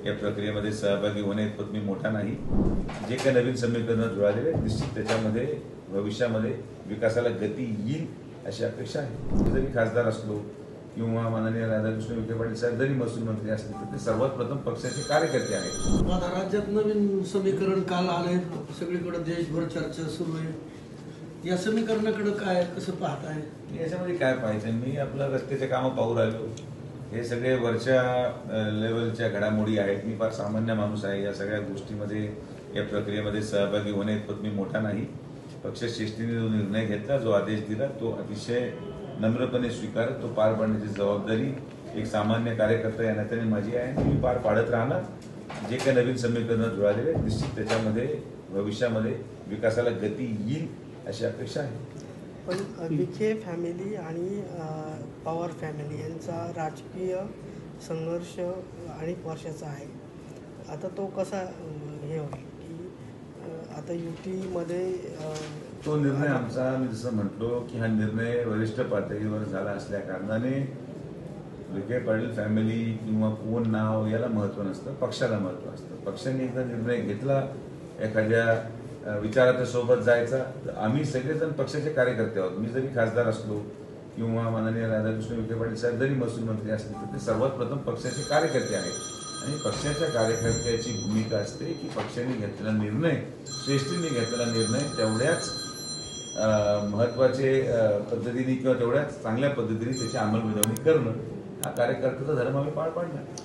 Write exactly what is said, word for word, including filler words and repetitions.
या प्रक्रियेमध्ये सहभागी होणे इतपत मी मोठा नाही। जे काही नवीन समीकरण जुळालेले निश्चित त्याच्यामध्ये भविष्यामध्ये विकासाला गती येईल अशी अपेक्षा आहे। जरी खासदार असलो किंवा माननीय राधाकृष्ण विखे पाटील साहेब जरी महसूल मंत्री असले तर ते सर्वात प्रथम पक्षाचे कार्यकर्ते आहेत। आता राज्यात नवीन समीकरण काल आले, सगळीकडे देशभर चर्चा सुरू आहे। या समीकरणाकडे काय कसं पाहताय? याच्यामध्ये काय पाहायचं, मी आपलं रस्त्याचे कामं पाहू राहिलो। हे सगळे वरच्या लेवलच्या घडामोडी आहेत। मी फार सामान्य माणूस आहे। या सगळ्या गोष्टीमध्ये या प्रक्रियेमध्ये सहभागी होणे इतपत मी मोठा नाही। पक्षश्रेष्ठीने जो निर्णय घेतला, जो आदेश दिला तो अतिशय नम्रपणे स्वीकारत तो पार पाडण्याची जबाबदारी एक सामान्य कार्यकर्ता या नात्याने माझी आहे। मी पार पाडत राहणार। जे काही नवीन समीकरण जुळालेले निश्चित त्याच्यामध्ये भविष्यामध्ये विकासाला गती येईल अशी अपेक्षा आहे। पण विखे फॅमिली आणि पवार फॅमिली यांचा राजकीय संघर्ष अनेक वर्षाचा आहे। आता तो कसा हे होईल की आता युतीमध्ये तो निर्णय आमचा, मी जसं म्हटलो की हा निर्णय वरिष्ठ पातळीवर झाला असल्या कारणाने विखे पाटील फॅमिली किंवा कोण नाव याला महत्त्व नसतं, पक्षाला महत्त्व असतं। पक्षाने एकदा निर्णय घेतला एखाद्या विचाराच्या सोबत जायचा तर आम्ही सगळेजण पक्षाचे कार्यकर्ते आहोत। मी जरी खासदार असलो किंवा माननीय राधाकृष्ण विखे पाटील साहेब जरी महसूल मंत्री असले तर ते सर्वात प्रथम पक्षाचे कार्यकर्ते आहेत। आणि पक्षाच्या कार्यकर्त्याची भूमिका असते की पक्षाने घेतलेला निर्णय, श्रेष्ठींनी घेतलेला निर्णय तेवढ्याच महत्त्वाचे पद्धतीने किंवा तेवढ्याच चांगल्या पद्धतीने त्याची अंमलबजावणी करणं हा कार्यकर्त्याचा धर्म आम्ही पार पाडणार।